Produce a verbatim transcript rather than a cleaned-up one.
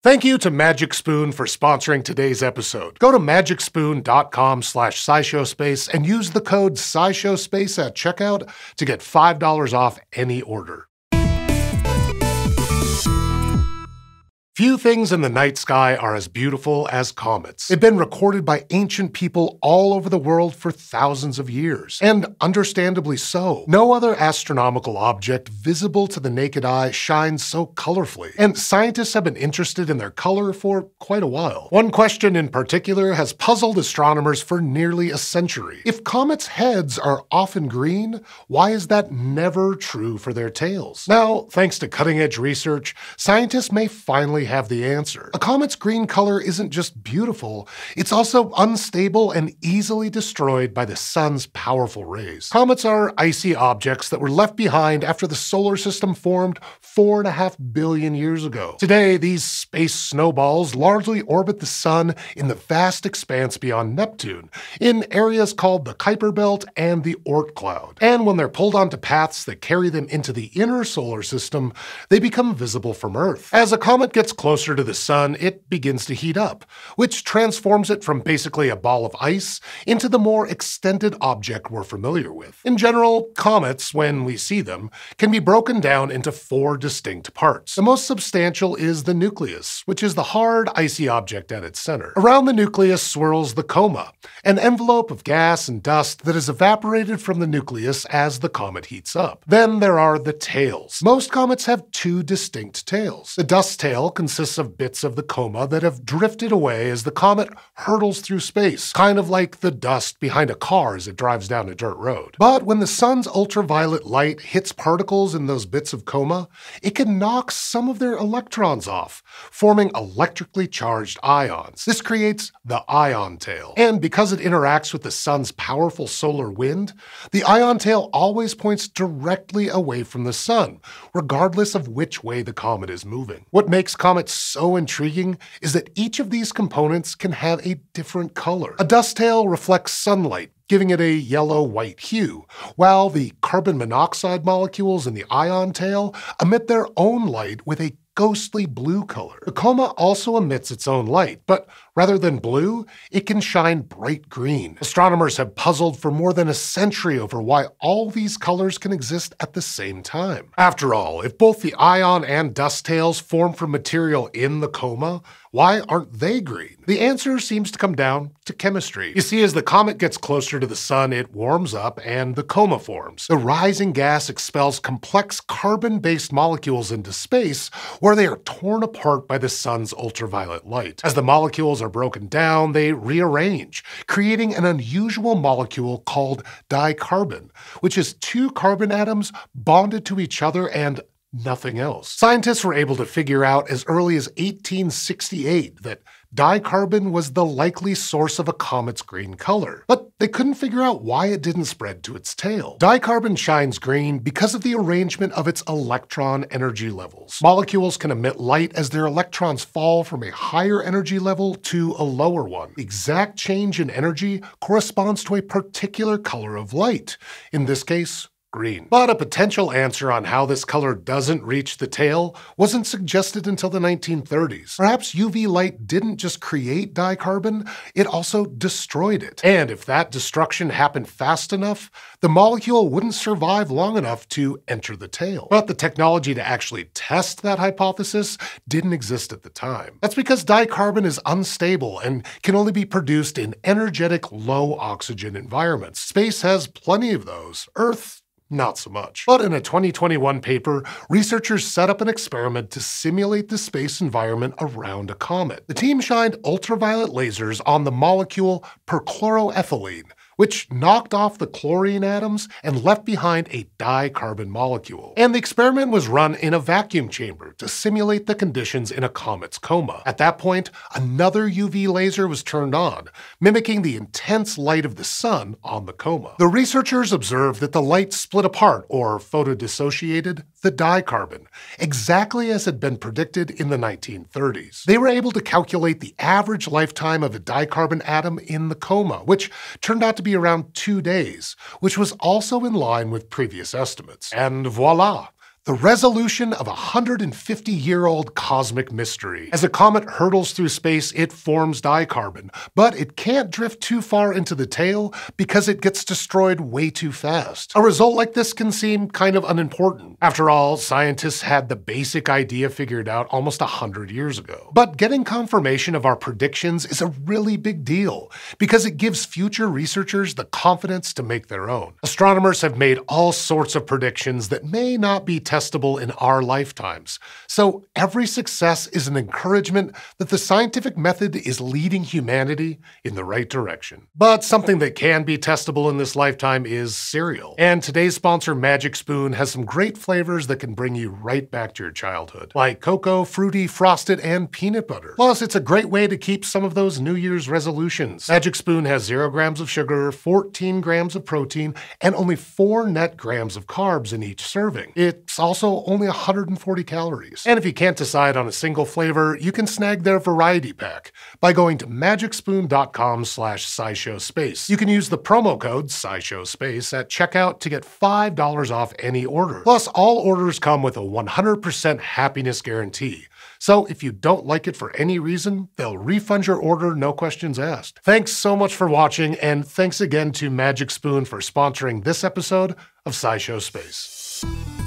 Thank you to Magic Spoon for sponsoring today's episode. Go to magicspoon.com slash SciShow space and use the code SciShow space at checkout to get five dollars off any order. Few things in the night sky are as beautiful as comets. They've been recorded by ancient people all over the world for thousands of years, and understandably so. No other astronomical object visible to the naked eye shines so colorfully, and scientists have been interested in their color for quite a while. One question in particular has puzzled astronomers for nearly a century. If comets' heads are often green, why is that never true for their tails? Now, thanks to cutting-edge research, scientists may finally have the answer. A comet's green color isn't just beautiful, it's also unstable and easily destroyed by the sun's powerful rays. Comets are icy objects that were left behind after the solar system formed four and a half billion years ago. Today, these space snowballs largely orbit the sun in the vast expanse beyond Neptune, in areas called the Kuiper Belt and the Oort cloud. And when they're pulled onto paths that carry them into the inner solar system, they become visible from Earth. As a comet gets closer to the sun, it begins to heat up, which transforms it from basically a ball of ice into the more extended object we're familiar with. In general, comets, when we see them, can be broken down into four distinct parts. The most substantial is the nucleus, which is the hard, icy object at its center. Around the nucleus swirls the coma, an envelope of gas and dust that is evaporated from the nucleus as the comet heats up. Then there are the tails. Most comets have two distinct tails. The dust tail consists of bits of the coma that have drifted away as the comet hurtles through space, kind of like the dust behind a car as it drives down a dirt road. But when the sun's ultraviolet light hits particles in those bits of coma, it can knock some of their electrons off, forming electrically charged ions. This creates the ion tail. And because it interacts with the sun's powerful solar wind, the ion tail always points directly away from the sun, regardless of which way the comet is moving. What makes comets so intriguing is that each of these components can have a different color. A dust tail reflects sunlight, giving it a yellow-white hue, while the carbon monoxide molecules in the ion tail emit their own light with a ghostly blue color. The coma also emits its own light, but rather than blue, it can shine bright green. Astronomers have puzzled for more than a century over why all these colors can exist at the same time. After all, if both the ion and dust tails form from material in the coma, why aren't they green? The answer seems to come down to chemistry. You see, as the comet gets closer to the sun, it warms up and the coma forms. The rising gas expels complex carbon-based molecules into space, where they are torn apart by the sun's ultraviolet light. As the molecules are broken down, they rearrange, creating an unusual molecule called dicarbon, which is two carbon atoms bonded to each other and nothing else. Scientists were able to figure out as early as eighteen sixty-eight that dicarbon was the likely source of a comet's green color, but they couldn't figure out why it didn't spread to its tail. Dicarbon shines green because of the arrangement of its electron energy levels. Molecules can emit light as their electrons fall from a higher energy level to a lower one. The exact change in energy corresponds to a particular color of light, in this case, green. But a potential answer on how this color doesn't reach the tail wasn't suggested until the nineteen thirties. Perhaps U V light didn't just create dicarbon, it also destroyed it. And if that destruction happened fast enough, the molecule wouldn't survive long enough to enter the tail. But the technology to actually test that hypothesis didn't exist at the time. That's because dicarbon is unstable and can only be produced in energetic, low-oxygen environments. Space has plenty of those. Earth, not so much. But in a twenty twenty-one paper, researchers set up an experiment to simulate the space environment around a comet. The team shined ultraviolet lasers on the molecule perchloroethylene, which knocked off the chlorine atoms and left behind a dicarbon molecule. And the experiment was run in a vacuum chamber to simulate the conditions in a comet's coma. At that point, another U V laser was turned on, mimicking the intense light of the sun on the coma. The researchers observed that the light split apart, or photodissociated, the dicarbon, exactly as had been predicted in the nineteen thirties. They were able to calculate the average lifetime of a dicarbon atom in the coma, which turned out to be around two days, which was also in line with previous estimates. And voila! the resolution of a one hundred fifty year old cosmic mystery. As a comet hurtles through space, it forms dicarbon, but it can't drift too far into the tail because it gets destroyed way too fast. A result like this can seem kind of unimportant. After all, scientists had the basic idea figured out almost one hundred years ago. But getting confirmation of our predictions is a really big deal because it gives future researchers the confidence to make their own. Astronomers have made all sorts of predictions that may not be testable in our lifetimes. So every success is an encouragement that the scientific method is leading humanity in the right direction. But something that can be testable in this lifetime is cereal. And today's sponsor, Magic Spoon, has some great flavors that can bring you right back to your childhood, like cocoa, fruity, frosted, and peanut butter. Plus, it's a great way to keep some of those New Year's resolutions. Magic Spoon has zero grams of sugar, fourteen grams of protein, and only four net grams of carbs in each serving. It's also only one hundred forty calories. And if you can't decide on a single flavor, you can snag their variety pack by going to magicspoon.com slash SciShow space. You can use the promo code SciShow space at checkout to get five dollars off any order. Plus, all orders come with a one hundred percent happiness guarantee. So if you don't like it for any reason, they'll refund your order, no questions asked. Thanks so much for watching, and thanks again to Magic Spoon for sponsoring this episode of SciShow Space.